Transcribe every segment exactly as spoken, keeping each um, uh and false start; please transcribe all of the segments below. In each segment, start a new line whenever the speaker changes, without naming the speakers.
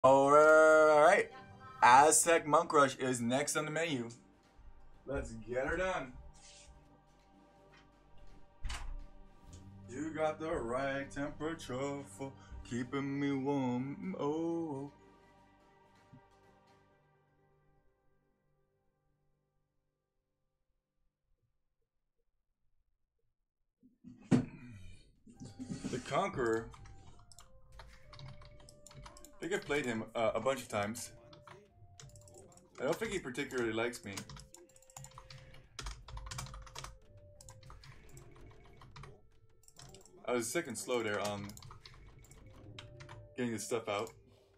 Alright, Aztec Monk Rush is next on the menu. Let's get her done. You got the right temperature for keeping me warm. Oh. The Conqueror. I think I've played him uh, a bunch of times. I don't think he particularly likes me. I was sick and slow there on getting this stuff out.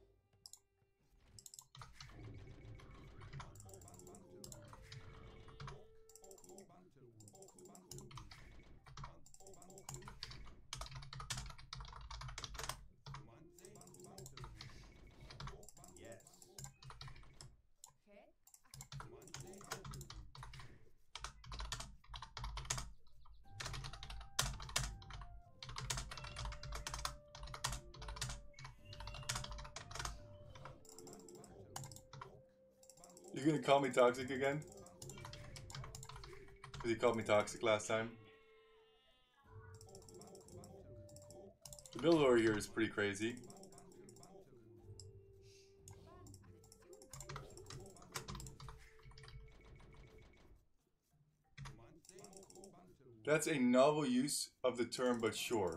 You're gonna call me toxic again? Because you called me toxic last time. The build order here is pretty crazy. That's a novel use of the term, but sure.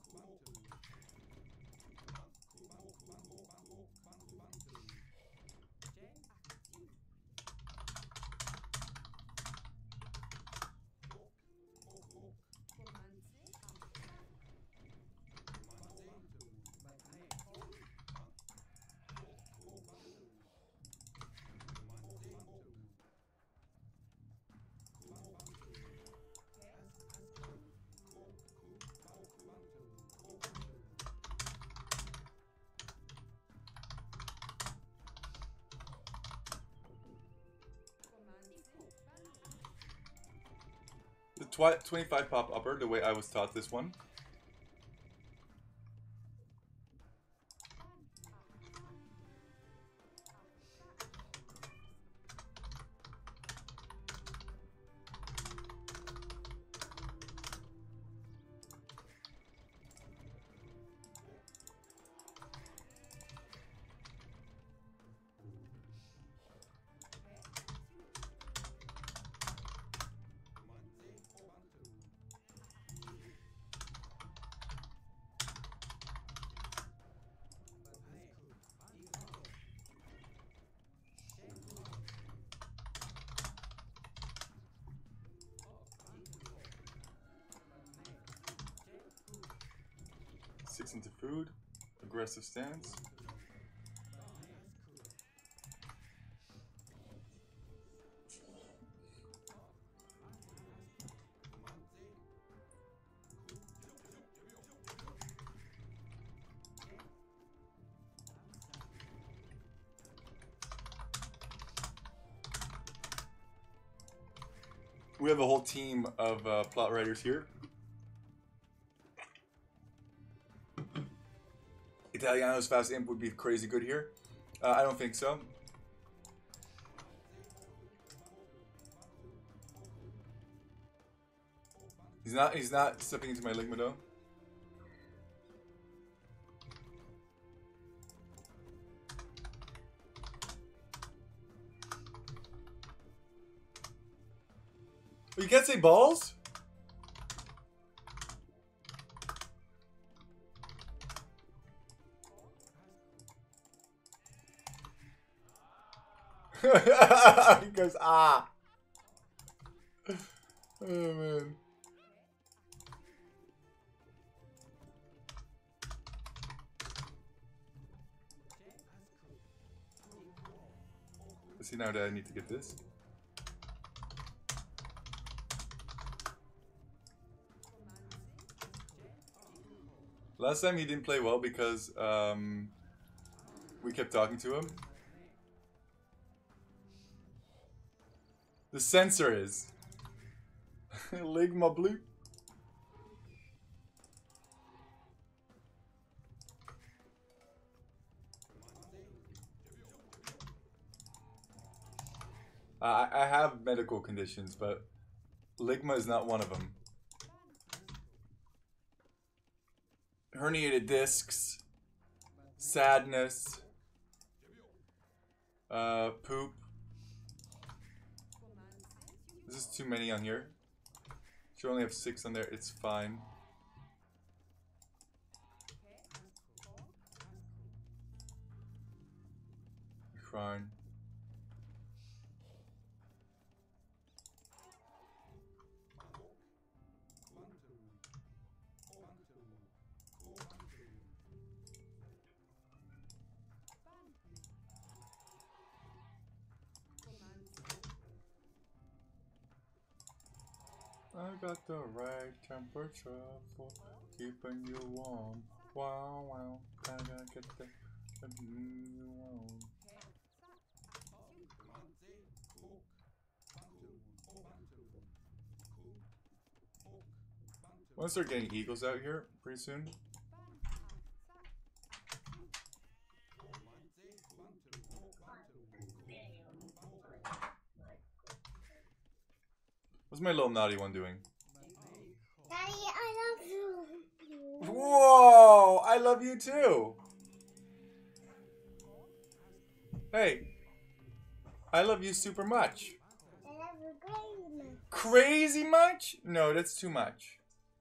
The twenty-five pop upper, the way I was taught this one. Six into food, aggressive stance. We have a whole team of uh, plot writers here. Italiano's fast imp would be crazy good here. Uh, I don't think so. He's not. He's not stepping into my ligma though. You can't say balls? He goes, ah. Oh, man. Let's see now that I need to get this. Last time he didn't play well because um, we kept talking to him. The sensor is Ligma Blue. Uh, I, I have medical conditions, but ligma is not one of them. Herniated discs, sadness, uh, poop. This is too many on here. You only have six on there. It's fine. Fine. I got the right temperature for keeping you warm. Wow, wow. I gotta get the keeping you warm. We'll start getting eagles out here pretty soon. What's my little naughty one doing?
Daddy, I love you.
Whoa! I love you too! Hey! I love you super much.
I love you crazy much.
Crazy much? No, that's too much.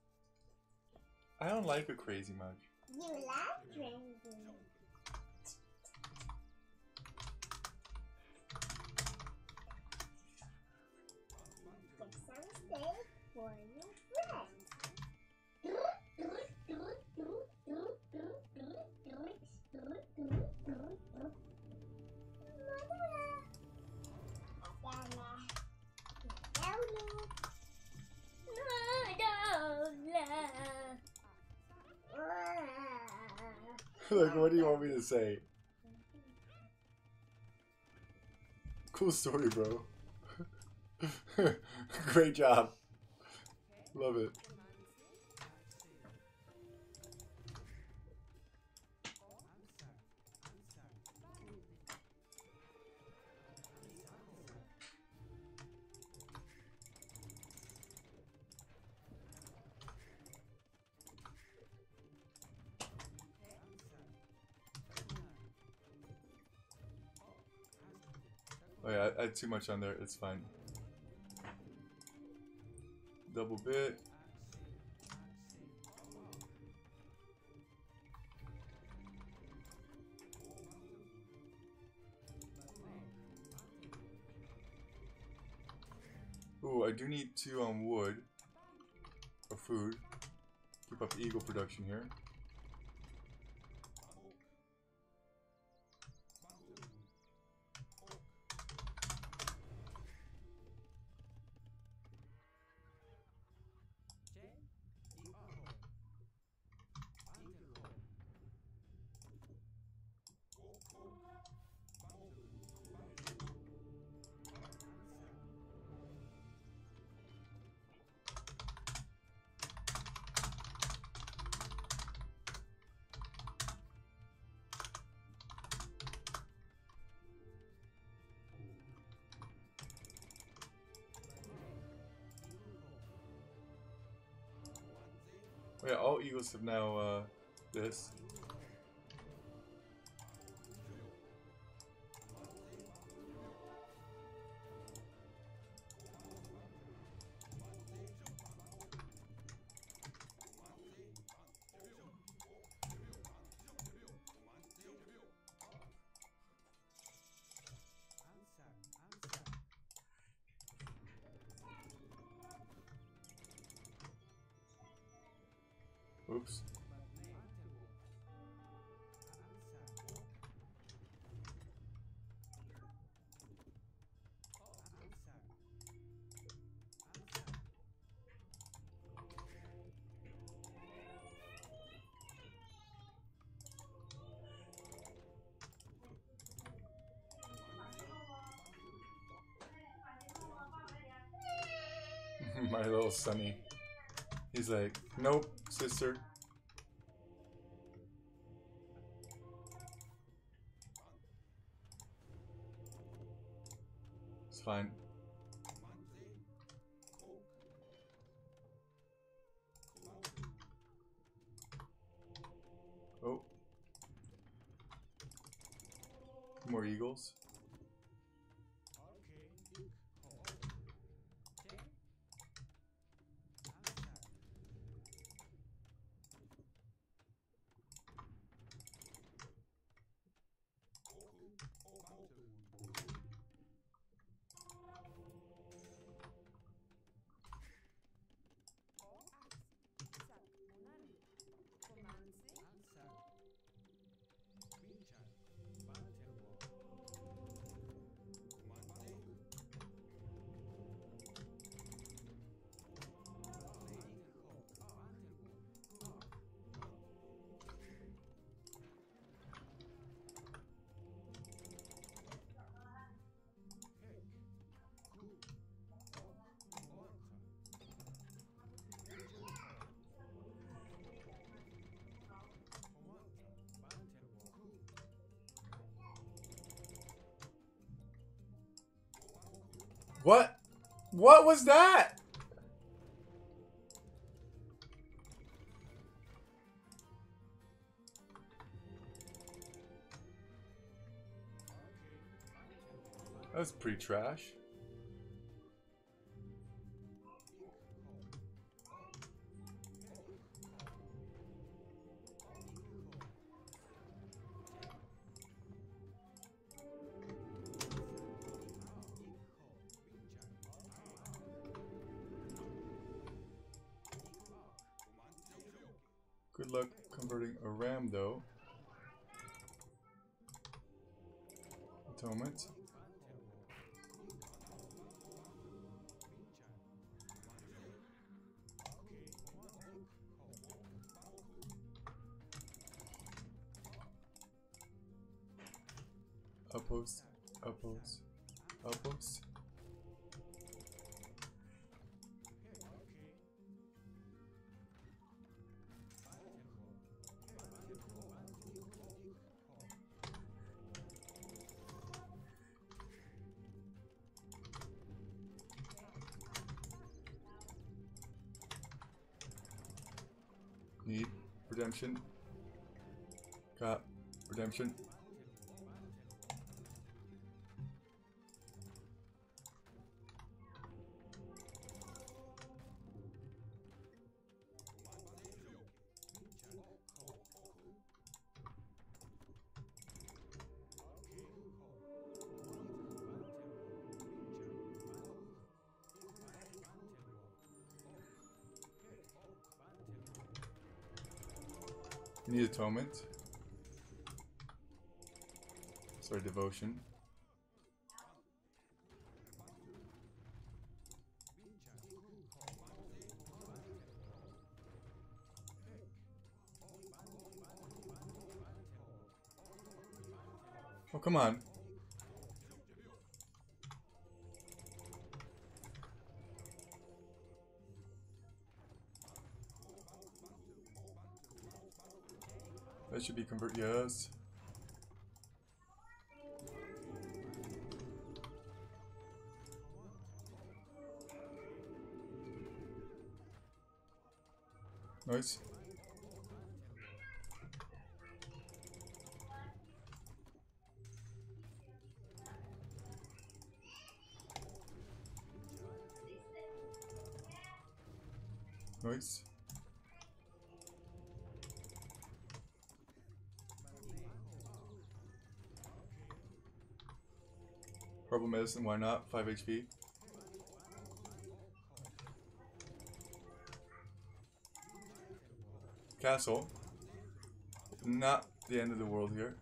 I don't like a crazy much.
You like crazy. Get some steak for your friends.
Like, what do you want me to say? Cool story, bro. Great job. Love it. Oh yeah, I had too much on there. It's fine. Double bit. Ooh, I do need two on wood for food. Keep up eagle production here. Oh yeah, all eagles have now uh, this. Oops. My little sonny. He's like, nope, sister. fine. Oh. More eagles. What? What was that? That was pretty trash. Good luck converting a ram, though. Atonement. Outpost. Outpost. Outpost. Need redemption. Got redemption. Need atonement. Sorry, devotion. Oh, come on. That should be convert, yes. Nice. Nice. Purple medicine, why not? five H P. Castle. Not the end of the world here.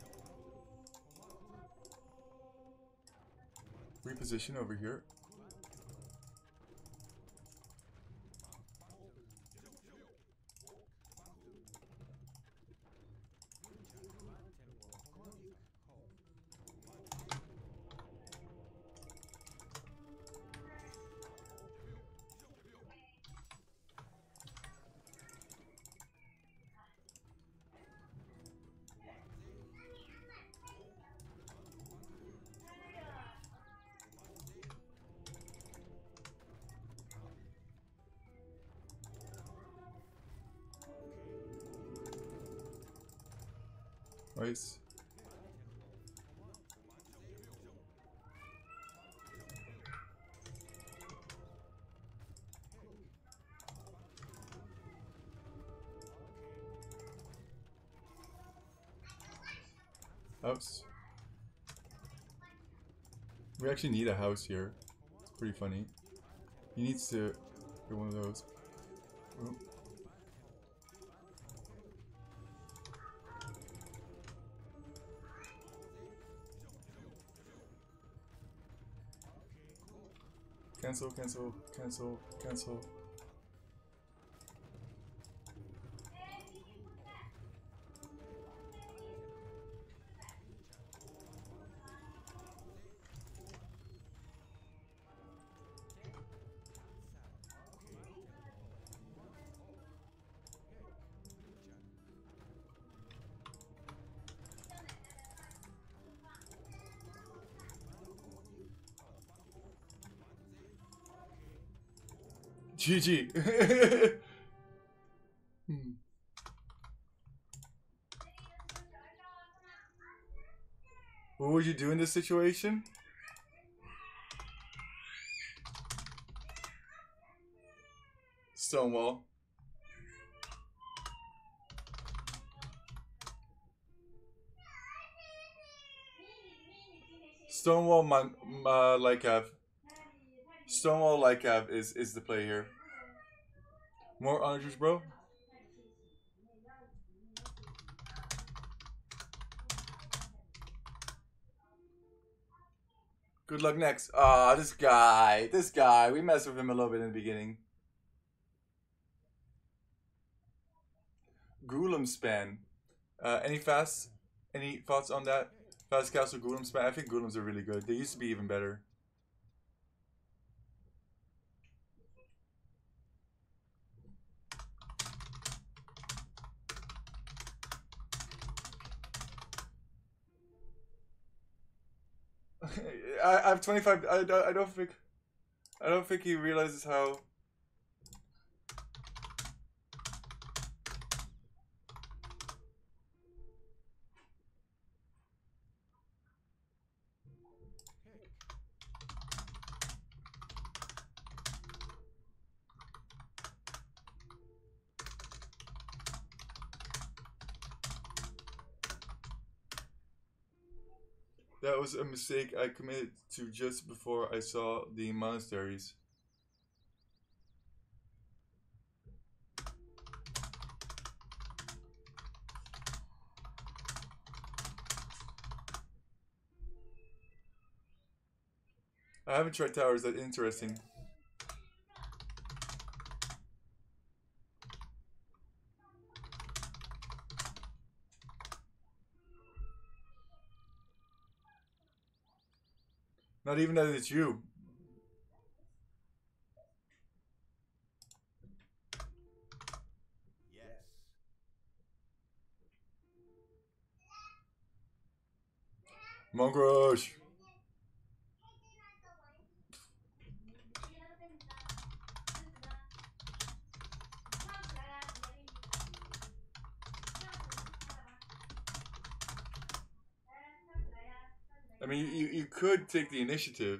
Reposition over here. Nice. House. We actually need a house here. It's pretty funny. He needs to get one of those. Oh. Cancel, cancel, cancel, cancel. G G. hmm. What would you do in this situation? Stonewall. Stonewall, man, uh, Lycav. Stonewall Lycav is is the play here. More honors, bro. Good luck next. Ah, oh, this guy, this guy. We messed with him a little bit in the beginning. Golem span. Uh, any fast? Any thoughts on that? Fast castle Golem span. I think Golems are really good. They used to be even better. I, I have twenty-five. I, I don't think. I don't think he realizes how. That was a mistake I committed to just before I saw the monasteries. I haven't tried towers. That's interesting. Not even that it's you.
Yes.
Monk rush. I mean, you, you could take the initiative.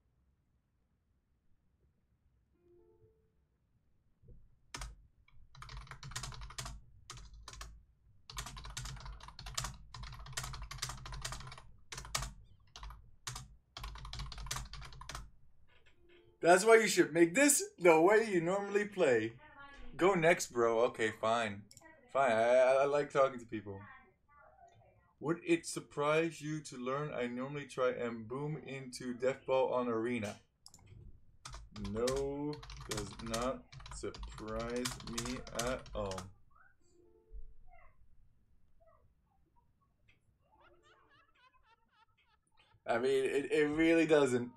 That's why you should make this the way you normally play. Go next, bro. Okay, fine. Fine, I, I, I like talking to people. Would it surprise you to learn I normally try and boom into Deathball on Arena? No, does not surprise me at all. I mean, it, it really doesn't.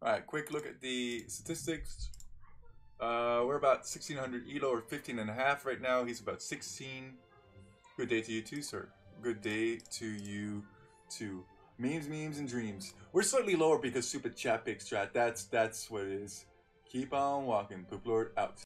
Alright, quick look at the statistics. Uh, we're about sixteen hundred E L O or fifteen and a half right now. He's about sixteen. Good day to you too, sir. Good day to you too. Memes, memes, and dreams. We're slightly lower because stupid chat pick strat. That's that's what it is. Keep on walking. Poop Lord out.